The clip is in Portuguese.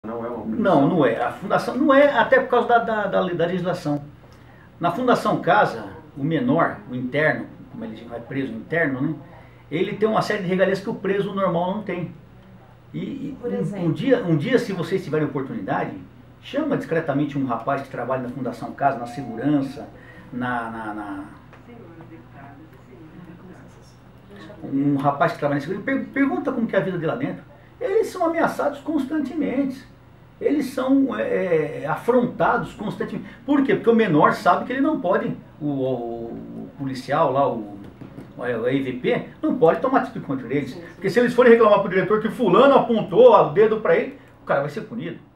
Não é uma punição? Não, não é. A fundação não é, até por causa da legislação. Na Fundação Casa, o menor, o interno, como ele vai preso interno, né? Ele tem uma série de regalias que o preso normal não tem. E Por exemplo? um dia, se vocês tiverem oportunidade, chama discretamente um rapaz que trabalha na Fundação Casa, na segurança, um rapaz que trabalha na segurança, pergunta como que é a vida dele lá dentro. Eles são ameaçados constantemente. Eles são afrontados constantemente. Por quê? Porque o menor sabe que ele não pode, o policial lá, o EVP, não pode tomar atitude contra eles. Porque se eles forem reclamar para o diretor que fulano apontou o dedo para ele, o cara vai ser punido.